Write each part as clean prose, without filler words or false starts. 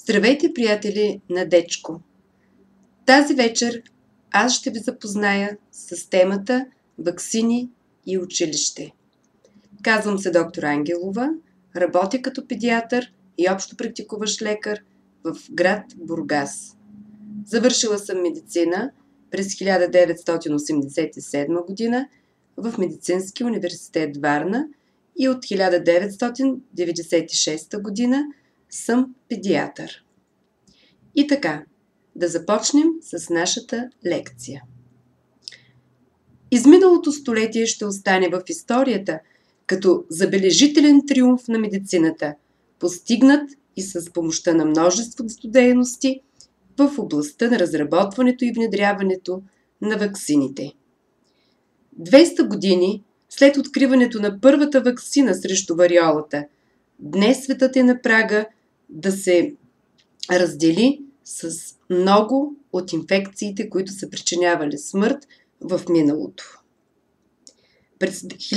Здравейте, приятели на Дечко! Тази вечер аз ще ви запозная с темата ваксини и училище. Казвам се доктор Ангелова, работя като педиатър и общо практикуващ лекар в град Бургас. Завършила съм медицина през 1987 година в Медицинския университет Варна и от 1996 година съм педиатър. И така, да започнем с нашата лекция. Изминалото столетие ще остане в историята като забележителен триумф на медицината, постигнат и с помощта на множество дейности в областта на разработването и внедряването на ваксините. 200 години след откриването на първата ваксина срещу вариолата, днес светът е на прага да се раздели с много от инфекциите, които са причинявали смърт в миналото. През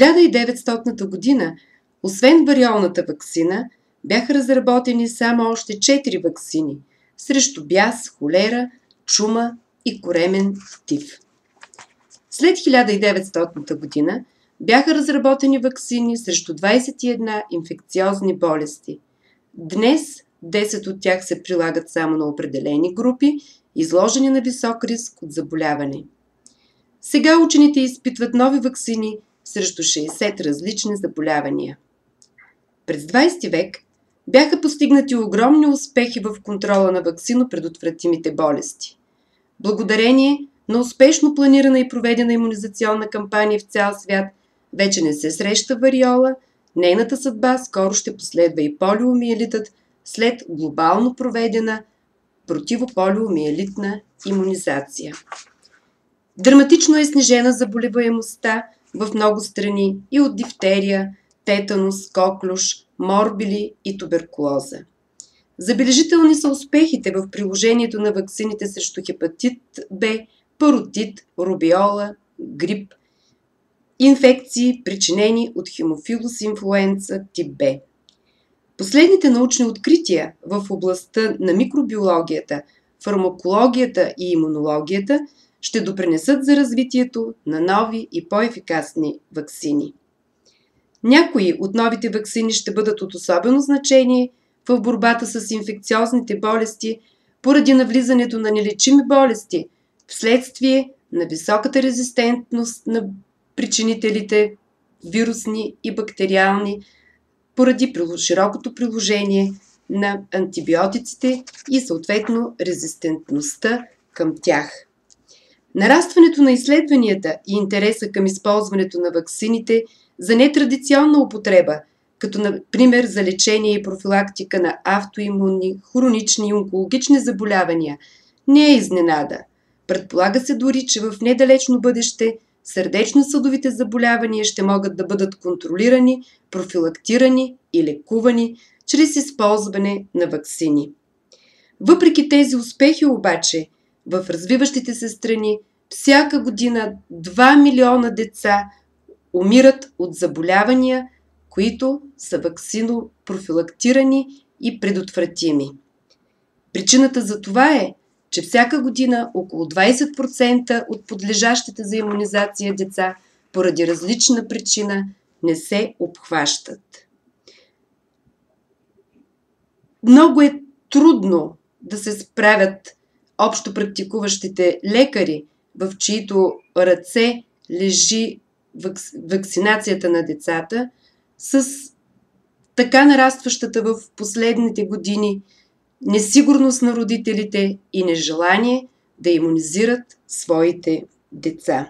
1900 година, освен вариолната ваксина, бяха разработени само още 4 ваксини срещу бяс, холера, чума и коремен тиф. След 1900 година бяха разработени ваксини срещу 21 инфекциозни болести. Днес 10 от тях се прилагат само на определени групи, изложени на висок риск от заболяване. Сега учените изпитват нови ваксини срещу 60 различни заболявания. През 20 век бяха постигнати огромни успехи в контрола на ваксинопредотвратимите болести. Благодарение на успешно планирана и проведена имунизационна кампания в цял свят, вече не се среща вариола, нейната съдба скоро ще последва и полиомиелитът след глобално проведена противополиомиелитна имунизация. Драматично е снижена заболеваемостта в много страни и от дифтерия, тетанус, коклюш, морбили и туберкулоза. Забележителни са успехите в приложението на ваксините срещу хепатит Б, паротит, рубеола, грип, инфекции, причинени от хемофилус инфлуенца тип Б. Последните научни открития в областта на микробиологията, фармакологията и имунологията ще допринесат за развитието на нови и по-ефикасни ваксини. Някои от новите ваксини ще бъдат от особено значение в борбата с инфекциозните болести поради навлизането на нелечими болести вследствие на високата резистентност на причинителите вирусни и бактериални, поради широкото приложение на антибиотиците и съответно резистентността към тях. Нарастването на изследванията и интереса към използването на ваксините за нетрадиционна употреба, като например за лечение и профилактика на автоимунни, хронични и онкологични заболявания, не е изненада. Предполага се дори, че в недалечно бъдеще сърдечно-съдовите заболявания ще могат да бъдат контролирани, профилактирани и лекувани чрез използване на ваксини. Въпреки тези успехи обаче, в развиващите се страни всяка година 2 милиона деца умират от заболявания, които са ваксинопрофилактирани и предотвратими. Причината за това е, че всяка година около 20% от подлежащите за имунизация деца поради различна причина не се обхващат. Много е трудно да се справят общо практикуващите лекари, в чието ръце лежи вакцинацията на децата, с така нарастващата в последните години несигурност на родителите и нежелание да имунизират своите деца.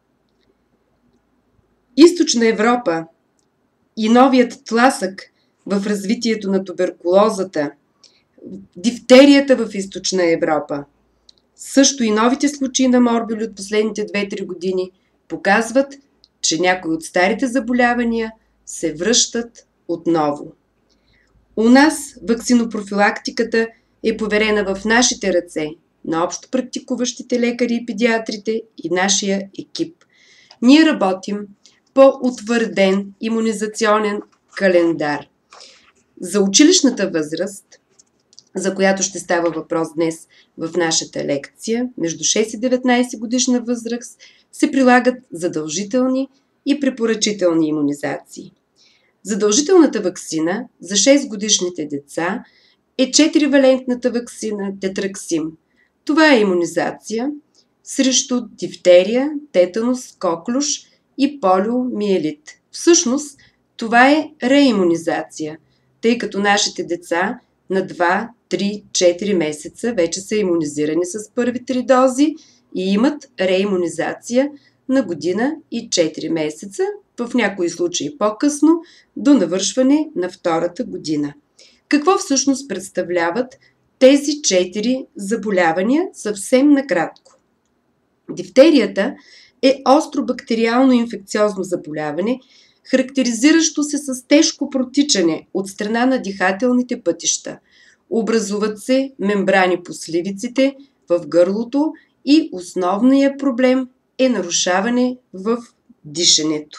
Източна Европа и новият тласък в развитието на туберкулозата, дифтерията в Източна Европа, също и новите случаи на морбили от последните 2-3 години показват, че някои от старите заболявания се връщат отново. У нас ваксинопрофилактиката е поверена в нашите ръце, на общо практикуващите лекари и педиатрите и нашия екип. Ние работим по утвърден имунизационен календар. За училищната възраст за която ще става въпрос днес в нашата лекция, между 6 и 19 годишна възраст, се прилагат задължителни и препоръчителни имунизации. Задължителната ваксина за 6 годишните деца е 4-валентната ваксина Тетраксим. Това е имунизация срещу дифтерия, тетанус, коклюш и полиомиелит. Всъщност, това е реимунизация, тъй като нашите деца на 2, 3, 4 месеца вече са имунизирани с първи 3 дози и имат реимунизация на година и 4 месеца, в някои случаи по-късно, до навършване на втората година. Какво всъщност представляват тези 4 заболявания съвсем накратко? Дифтерията е остро бактериално инфекциозно заболяване, характеризиращо се с тежко протичане от страна на дихателните пътища. Образуват се мембрани по сливиците, в гърлото и основният проблем е нарушаване в дишането.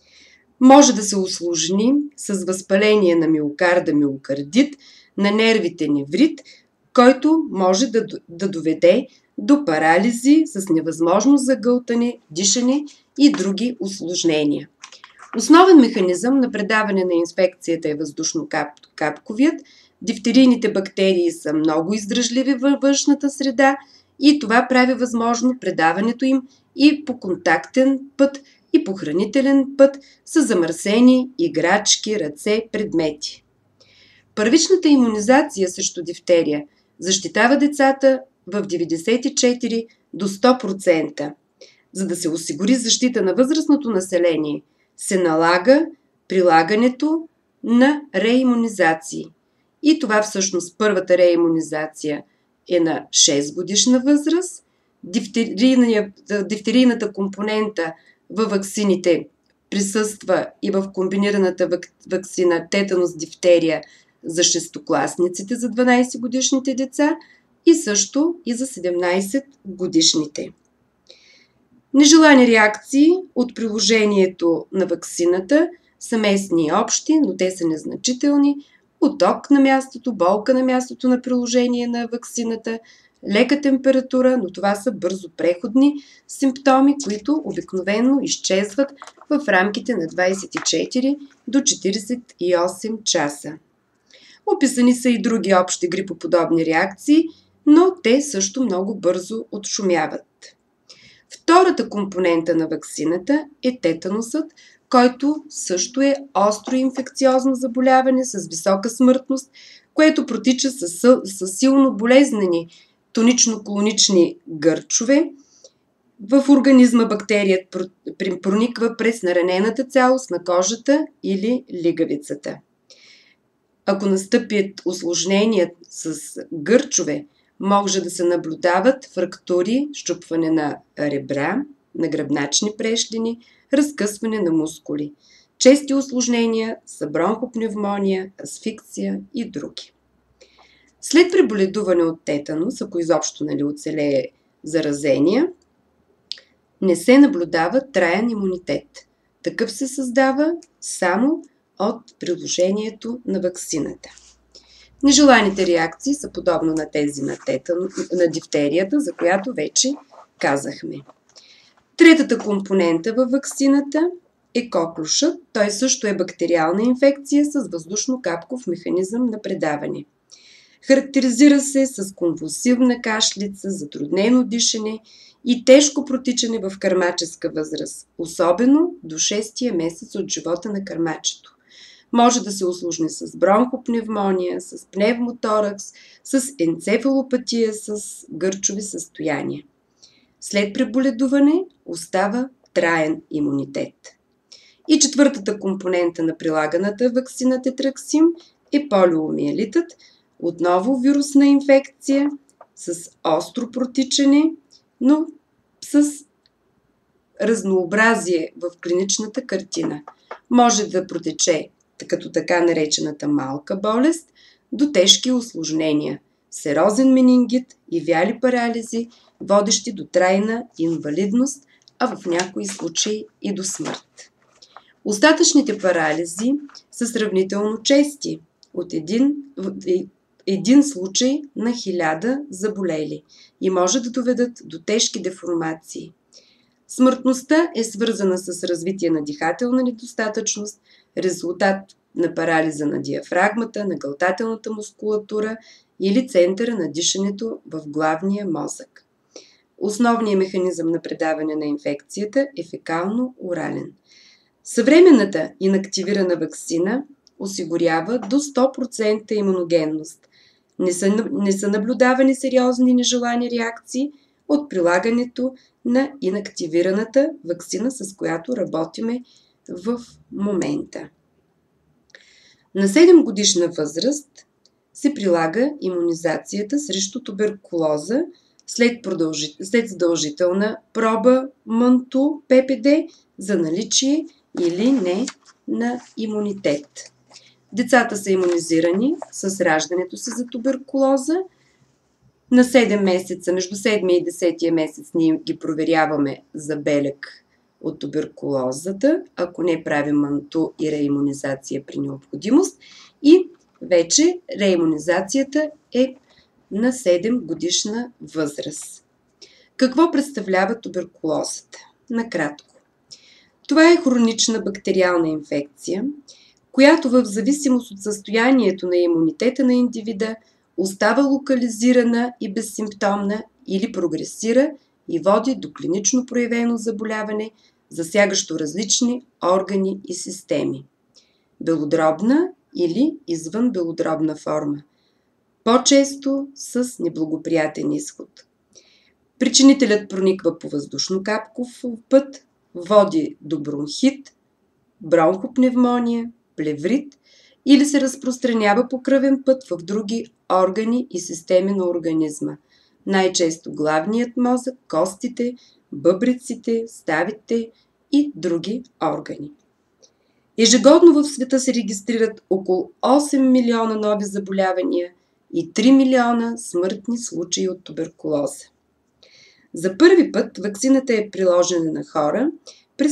Може да се усложни с възпаление на миокарда, миокардит, на нервите неврит, който може да доведе до парализи с невъзможност за гълтане, дишане и други усложнения. Основен механизъм на предаване на инфекцията е въздушно-капковият. Дифтерийните бактерии са много издръжливи във външната среда и това прави възможно предаването им и по контактен път, и по хранителен път с замърсени играчки, ръце, предмети. Първичната имунизация срещу дифтерия защитава децата в 94 до 100%. За да се осигури защита на възрастното население, се налага прилагането на реимунизации. И това всъщност първата реимунизация е на 6 годишна възраст. Дифтерийната компонента във ваксините присъства и в комбинираната ваксина тетанус дифтерия за 6-класниците, за 12 годишните деца и също и за 17 годишните. Нежелани реакции от приложението на ваксината са местни и общи, но те са незначителни. Оток на мястото, болка на мястото на приложение на ваксината, лека температура, но това са бързо преходни симптоми, които обикновено изчезват в рамките на 24 до 48 часа. Описани са и други общи грипоподобни реакции, но те също много бързо отшумяват. Втората компонента на ваксината е тетанусът, който също е остро инфекциозно заболяване с висока смъртност, което протича с силно болезнени тонично-колонични гърчове. В организма бактерият прониква през наранената цялост на кожата или лигавицата. Ако настъпят усложнения с гърчове, може да се наблюдават фрактури, счупване на ребра, на гръбначни прешлини, разкъсване на мускули. Чести усложнения са бронхопневмония, асфиксия и други. След преболедуване от тетанус, ако изобщо оцелее заразения, не се наблюдава траен имунитет. Такъв се създава само от приложението на ваксината. Нежеланите реакции са подобно на тези на дифтерията, за която вече казахме. Третата компонента във ваксината е коклюшът. Той също е бактериална инфекция с въздушно-капков механизъм на предаване. Характеризира се с конвулсивна кашлица, затруднено дишане и тежко протичане в кърмаческа възраст, особено до 6-тия месец от живота на кърмачето. Може да се усложни с бронхопневмония, с пневмоторакс, с енцефалопатия, с гърчови състояния. След преболедуване остава траен имунитет. И четвъртата компонента на прилаганата ваксина Тетраксим е полиомиелитът, отново вирусна инфекция с остро протичане, но с разнообразие в клиничната картина. Може да протече като така наречената малка болест до тежки усложнения, серозен менингит и вяли парализи, водещи до трайна инвалидност, а в някои случаи и до смърт. Остатъчните парализи са сравнително чести. От един случай на 1000 заболели и може да доведат до тежки деформации. Смъртността е свързана с развитие на дихателна недостатъчност, резултат на парализа на диафрагмата, на гълтателната мускулатура или центъра на дишането в главния мозък. Основният механизъм на предаване на инфекцията е фекално-орален. Съвременната инактивирана ваксина осигурява до 100% имуногенност. Не са наблюдавани сериозни нежелани реакции от прилагането на инактивираната ваксина, с която работиме в момента. На 7 годишна възраст се прилага имунизацията срещу туберкулоза след задължителна проба МАНТУ ППД за наличие или не на имунитет. Децата са имунизирани с раждането си за туберкулоза. На 7 месеца, между 7 и 10 месец, ние ги проверяваме за белег от туберкулозата, ако не правим МАНТУ и реимунизация при необходимост. И вече реимунизацията е на 7 годишна възраст. Какво представлява туберкулозата? Накратко. Това е хронична бактериална инфекция, която в зависимост от състоянието на имунитета на индивида остава локализирана и безсимптомна или прогресира и води до клинично проявено заболяване, засягащо различни органи и системи. Белодробна или извънбелодробна форма. По-често с неблагоприятен изход. Причинителят прониква по въздушно-капков път, води до бронхит, бронхопневмония, плеврит или се разпространява по кръвен път в други органи и системи на организма. Най-често главният мозък, костите, бъбреците, ставите и други органи. Ежегодно в света се регистрират около 8 милиона нови заболявания и 3 милиона смъртни случаи от туберкулоза. За първи път ваксината е приложена на хора през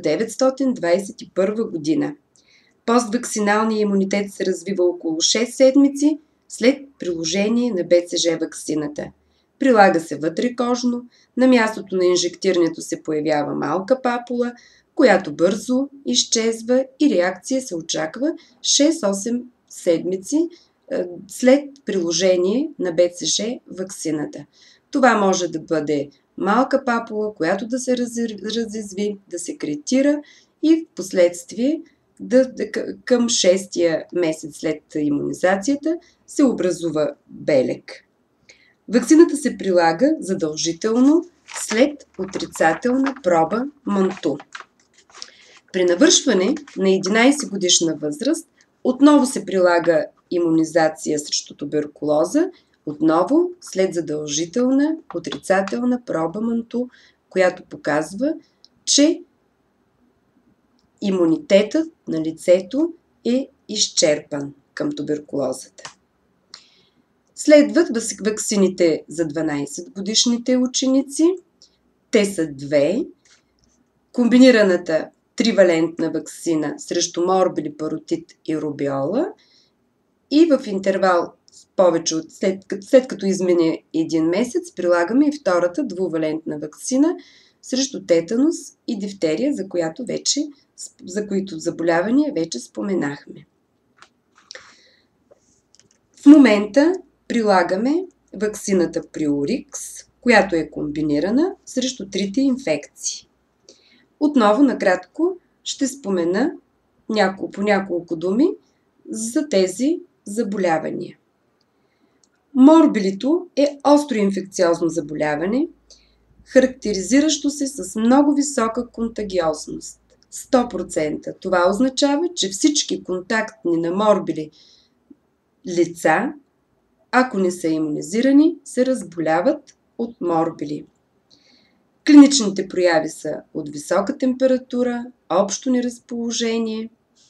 1921 година. Постваксиналният имунитет се развива около 6 седмици след приложение на БЦЖ ваксината. Прилага се вътрекожно, на мястото на инжектирането се появява малка папула, която бързо изчезва и реакция се очаква 6-8 седмици след приложение на БЦЖ ваксината. Това може да бъде малка папула, която да се разизви, да се секретира и в последствие към 6-тия месец след имунизацията се образува белег. Ваксината се прилага задължително след отрицателна проба МАНТУ. При навършване на 11 годишна възраст отново се прилага имунизация срещу туберкулоза, отново след задължителна отрицателна проба МАНТУ, която показва, че имунитетът на лицето е изчерпан към туберкулозата. Следват ваксините за 12-годишните ученици. Те са две. Комбинираната тривалентна ваксина срещу морбили, паротит и рубеола и в интервал повече от след като измине един месец прилагаме и втората двувалентна ваксина срещу тетанус и дифтерия, за които заболявания вече споменахме. В момента прилагаме ваксината Приорикс, която е комбинирана срещу трите инфекции. Отново накратко ще спомена по няколко думи за тези заболявания. Морбилито е остро инфекциозно заболяване, характеризиращо се с много висока контагиозност. 100%. Това означава, че всички контактни на морбили лица, ако не са имунизирани, се разболяват от морбили. Клиничните прояви са от висока температура, общо неразположение,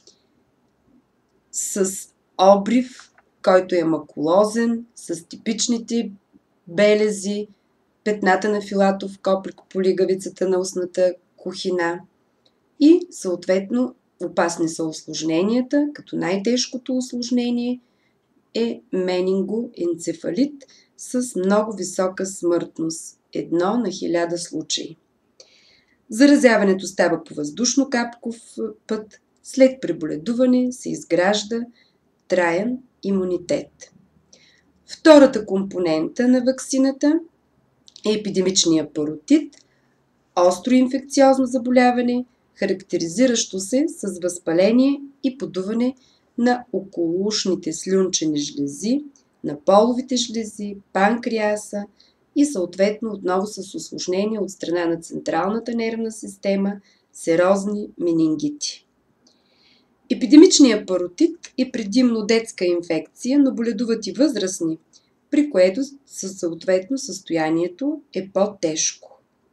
с обрив, който е макулозен, с типичните белези, петната на филатов коплик по лигавицата на устната кухина и съответно опасни са усложненията, като най-тежкото усложнение е менингоенцефалит с много висока смъртност – 1 на 1000 случаи. Заразяването става по въздушно-капков път, след преболедуване се изгражда траен имунитет. Втората компонента на ваксината е епидемичния паротит, остро инфекциозно заболяване, характеризиращо се с възпаление и подуване на околоушните слюнчени жлези, на половите жлези, панкреаса и съответно отново с усложнения от страна на централната нервна система, серозни менингити. Епидемичният паротит е предимно детска инфекция, но боледуват и възрастни, при което съответно състоянието е по-тежко.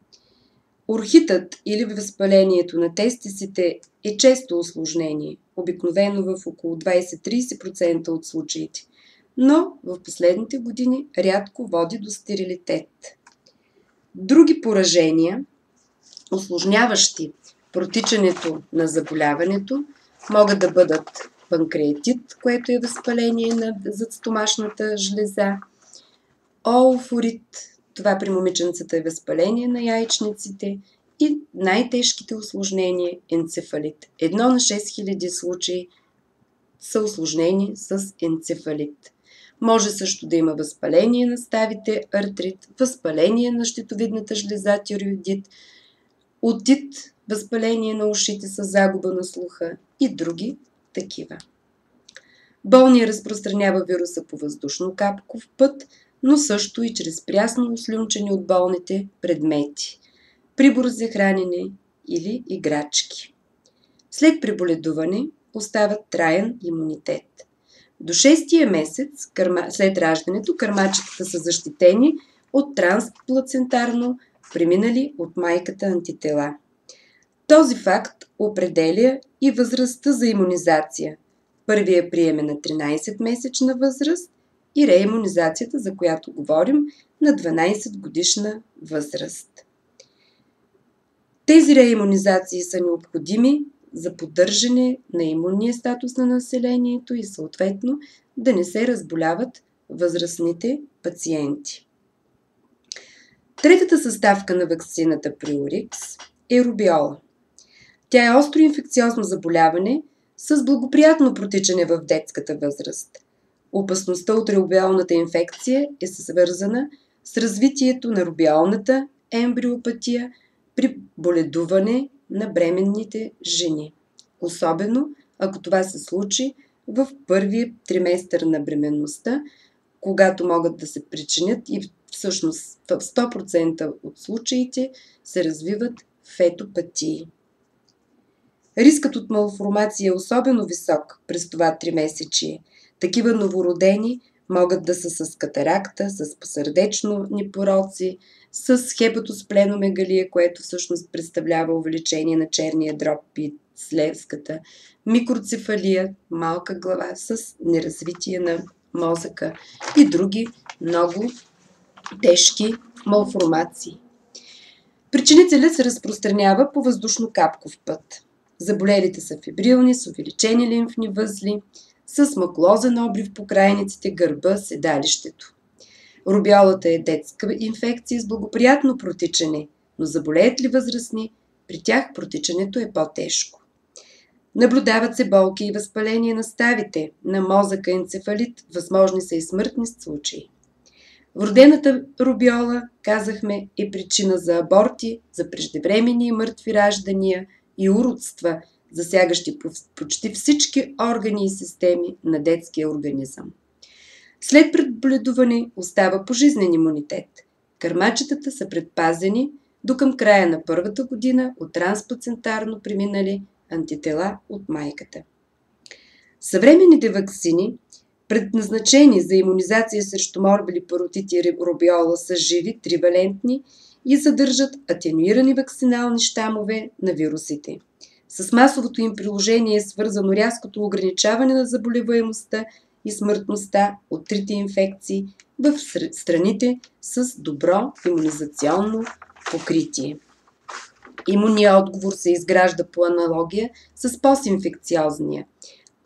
Орхитът или възпалението на тестисите е често усложнение, обикновено в около 20-30% от случаите, но в последните години рядко води до стерилитет. Други поражения, усложняващи протичането на заболяването, могат да бъдат панкреатит, което е възпаление на задстомашната жлеза, олфорит, това при момиченцата е възпаление на яйчниците, и най-тежките усложнения – енцефалит. 1 на 6000 случаи са усложнени с енцефалит. Може също да има възпаление на ставите, артрит, възпаление на щитовидната жлеза, тиреоидит, отит, възпаление на ушите с загуба на слуха и други такива. Болният разпространява вируса по въздушно-капков път, но също и чрез прясно слюнчени от болните предмети, прибор за хранене или играчки. След преболедуване остава траен имунитет. До 6-тия месец след раждането кърмачетата са защитени от трансплацентарно преминали от майката антитела. Този факт определя и възрастта за имунизация. Първия прием е на 13-месечна възраст и реимунизацията, за която говорим, на 12-годишна възраст. Тези реимунизации са необходими за поддържане на имунния статус на населението и съответно да не се разболяват възрастните пациенти. Третата съставка на ваксината Приорикс е рубеола. Тя е остро инфекциозно заболяване с благоприятно протичане в детската възраст. Опасността от рубеолната инфекция е свързана с развитието на рубеолната ембриопатия при боледуване на бременните жени. Особено ако това се случи в първия триместър на бременността, когато могат да се причинят и всъщност в 100% от случаите се развиват фетопатии. Рискът от малформация е особено висок през това тримесечие. Такива новородени могат да са с катаракта, с сърдечни пороци, с хепатоспленомегалия, което всъщност представлява увеличение на черния дроб и слезката, микроцефалия, малка глава с неразвитие на мозъка и други много тежки малформации. Причинителят се разпространява по въздушно-капков път. Заболелите са фибрилни, с увеличени лимфни възли, с макулозен обрив по крайниците, гърба, седалището. Рубеолата е детска инфекция с благоприятно протичане, но заболеят ли възрастни, при тях протичането е по-тежко. Наблюдават се болки и възпаление на ставите, на мозъка, енцефалит, възможни са и смъртни случаи. Вродената рубеола, казахме, е причина за аборти, за преждевременни и мъртви раждания и уродства, засягащи почти всички органи и системи на детския организъм. След преболедуване остава пожизнен имунитет. Кърмачетата са предпазени до към края на първата година от трансплацентарно преминали антитела от майката. Съвременните ваксини, предназначени за имунизация срещу морбили, паротит и рубеола, са живи, тривалентни и съдържат атенуирани ваксинални щамове на вирусите. С масовото им приложение е свързано рязкото ограничаване на заболеваемостта и смъртността от трите инфекции в страните с добро имунизационно покритие. Имунният отговор се изгражда по аналогия с постинфекциозния.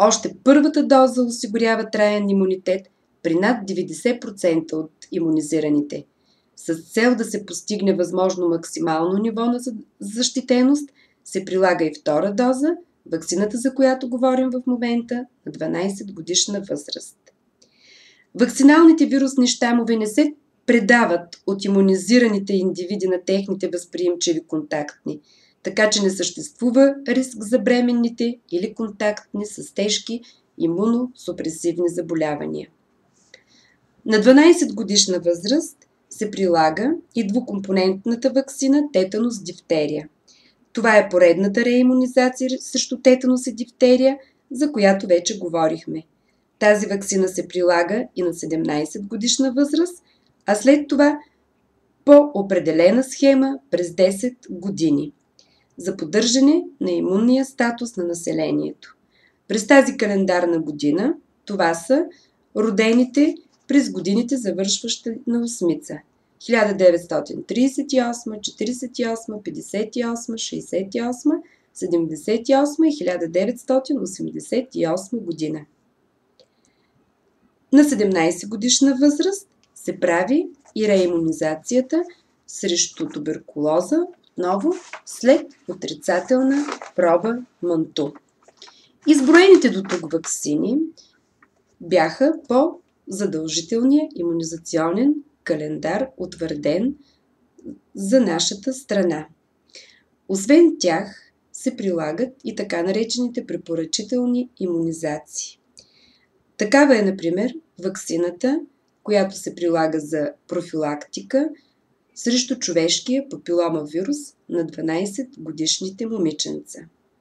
Още първата доза осигурява траен имунитет при над 90% от имунизираните. С цел да се постигне възможно максимално ниво на защитеност, се прилага и втора доза, ваксината, за която говорим в момента, на 12 годишна възраст. Ваксиналните вирусни щамове не се предават от имунизираните индивиди на техните възприемчиви контактни, така че не съществува риск за бременните или контактни с тежки имуносупресивни заболявания. На 12 годишна възраст се прилага и двукомпонентната ваксина тетанус-дифтерия. Това е поредната реимунизация срещу тетанус и дифтерия, за която вече говорихме. Тази ваксина се прилага и на 17 годишна възраст, а след това по определена схема през 10 години за поддържане на имунния статус на населението. През тази календарна година това са родените през годините, завършващи на осмица: 1938, 48, 58, 68, 78 и 1988 година. На 17 годишна възраст се прави и реимунизацията срещу туберкулоза, отново след отрицателна проба МАНТУ. Изброените до тук ваксини бяха по задължителния имунизационен календар, утвърден за нашата страна. Освен тях се прилагат и така наречените препоръчителни имунизации. Такава е, например, ваксината, която се прилага за профилактика срещу човешкия папиломавирус на 12-годишните момиченца.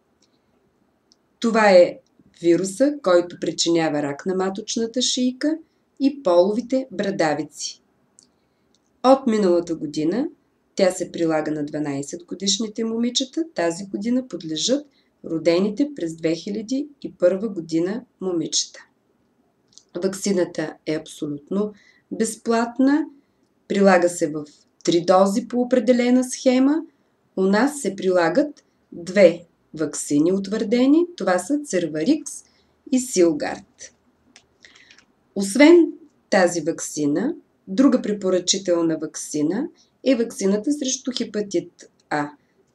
Това е вируса, който причинява рак на маточната шийка и половите брадавици. От миналата година тя се прилага на 12-годишните момичета. Тази година подлежат родените през 2001 година момичета. Ваксината е абсолютно безплатна. Прилага се в 3 дози по определена схема. У нас се прилагат 2 ваксини утвърдени. Това са Cervarix и Силгард. Освен тази ваксина, друга препоръчителна ваксина е ваксината срещу хепатит А,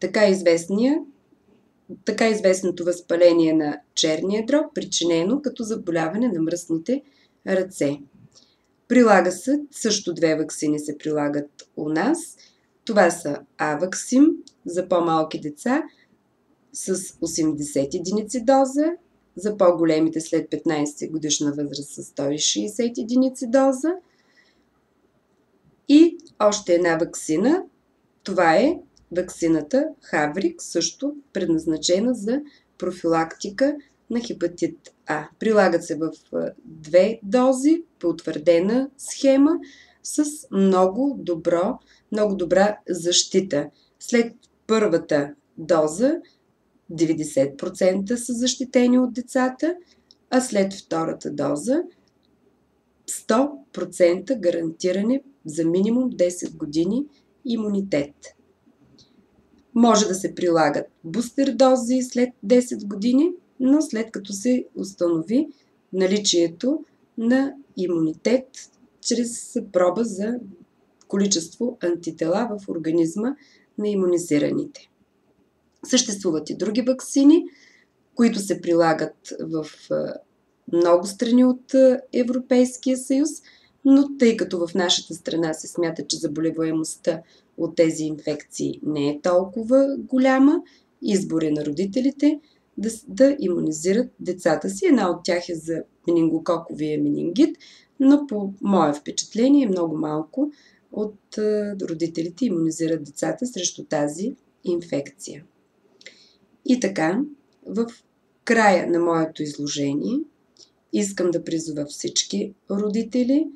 така известното възпаление на черния дроб, причинено като заболяване на мръсните ръце. Прилага се, също 2 ваксини се прилагат у нас. Това са Аваксим за по-малки деца с 80 единици доза, за по-големите след 15 годишна възраст с 160 единици доза. И още една ваксина, това е ваксината Хаврик, също предназначена за профилактика на хепатит А. Прилагат се в 2 дози по утвърдена схема с много добра защита. След първата доза 90% са защитени от децата, а след втората доза 100% гарантиране за минимум 10 години имунитет. Може да се прилагат бустер дози след 10 години, но след като се установи наличието на имунитет чрез проба за количество антитела в организма на имунизираните. Съществуват и други ваксини, които се прилагат в много страни от Европейския съюз, но тъй като в нашата страна се смята, че заболеваемостта от тези инфекции не е толкова голяма, избор е на родителите да имунизират децата си. Една от тях е за менингококовия менингит, но по мое впечатление много малко от родителите имунизират децата срещу тази инфекция. И така, в края на моето изложение искам да призова всички родители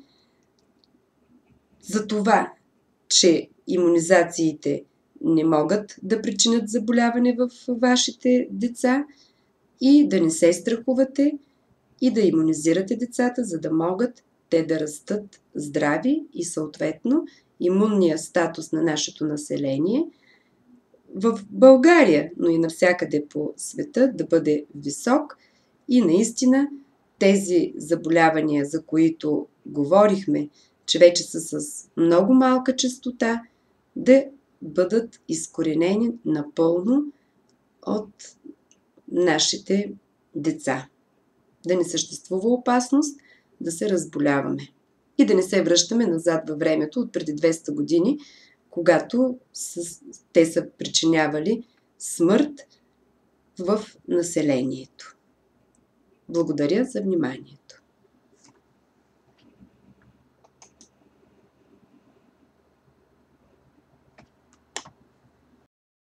за това, че имунизациите не могат да причинят заболяване в вашите деца и да не се страхувате и да имунизирате децата, за да могат те да растат здрави и съответно имунният статус на нашето население в България, но и навсякъде по света да бъде висок и наистина тези заболявания, за които говорихме, че вече са с много малка честота, да бъдат изкоренени напълно от нашите деца. Да не съществува опасност да се разболяваме и да не се връщаме назад във времето от преди 200 години, когато те са причинявали смърт в населението. Благодаря за вниманието.